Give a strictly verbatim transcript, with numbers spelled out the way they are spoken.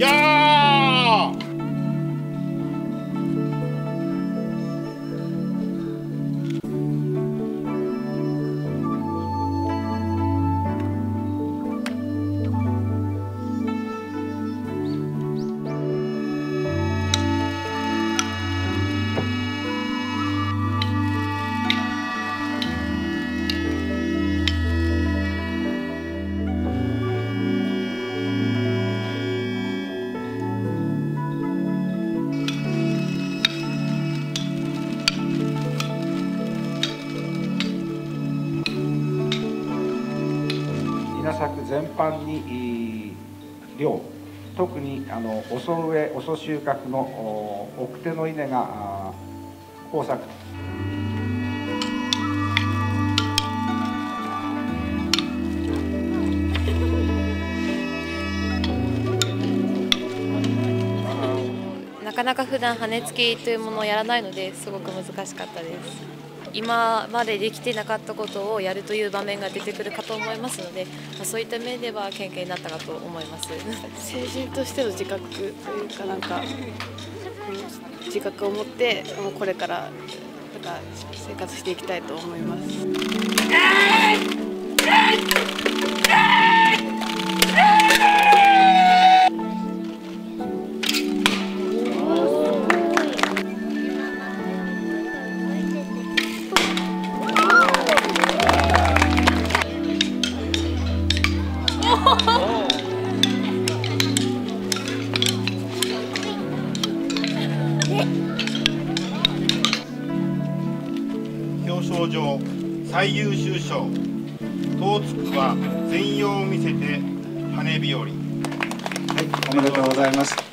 やー。 稲作全般に量、特にあの遅植え遅収穫の奥手の稲が豊作。 なかなか普段羽根付きというものをやらないのですごく難しかったです。今までできてなかったことをやるという場面が出てくるかと思いますので、そういった面では経験になったかと思います。 成人としての自覚というか、なんか自覚を持ってもうこれからなんか生活していきたいと思います。 表彰状最優秀賞東津区は全容を見せて羽日和。 はい、おめでとうございます。